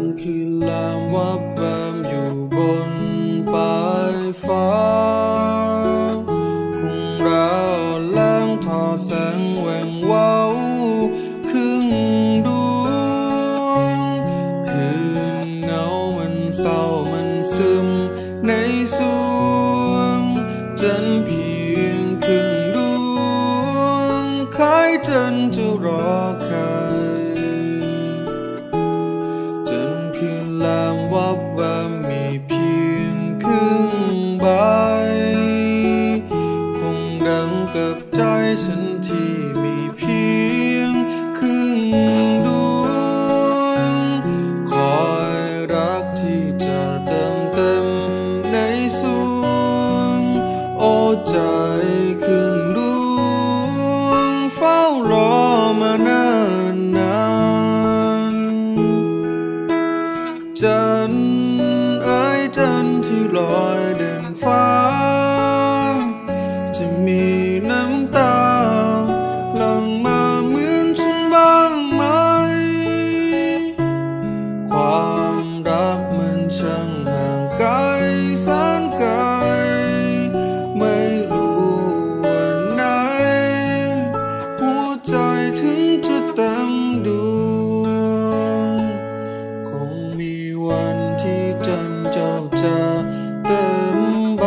คือลามวับแวมอยู่บนปลายฟ้าคงราวแล้งทอแสงแหว่งเว้าครึ่งดวงคืนเงามันเศร้ามันซึมในสวงจันเพียงครึ่งดวงคล้ายจันจะรอใครลามวับแวมมีเพียงครึ่งใบคงดังกับใจฉันที่มีเพียงครึ่งดวงคอยรักที่จะเต็มในสวงโอ้ใจครึ่งดวงเฝ้ารอมานานจันเอ๋ยจันที่ลอยเด่นฟ้าจะมีน้ำตาหลั่งมาเหมือนฉันบ้างไหมความรักมันช่างห่างไกลแสนไกลไม่รู้วันไหนหัวใจถึงจะเต็มดวงคงมีวันที่จันเจ้าจะเต็มใบ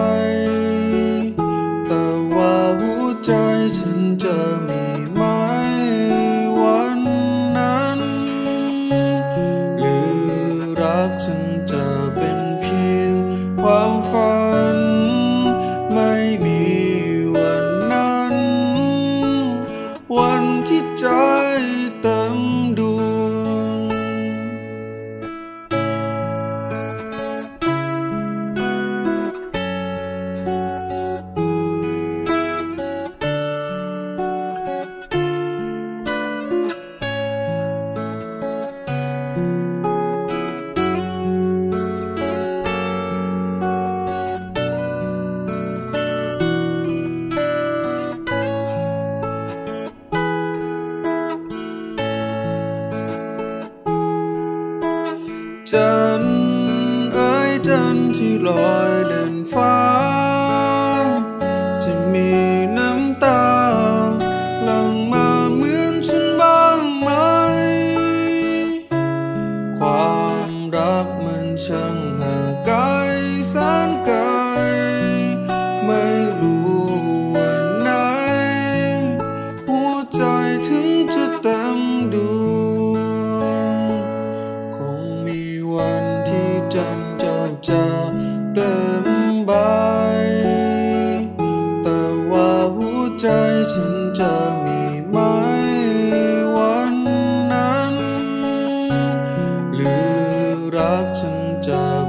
แต่ว่าหัวใจฉันจะมีไหมวันนั้นหรือรักฉันจะเป็นเพียงความฝันไม่มีวันนั้นวันที่ใจเต็มดวงจันเอ๋ยจันที่ลอยเด่นฟ้าจะมีน้ำตาหลั่งมาเหมือนฉันบ้างไหมความรักมันช่างห่างไกลแสนไกลไม่รู้วันไหนหัวใจถึงจะเต็มดวงคงมีวันที่จันเจ้าจะเต็มใบแต่ว่าหัวใจฉันจะมีไหมวันนั้นหรือรักฉันจะ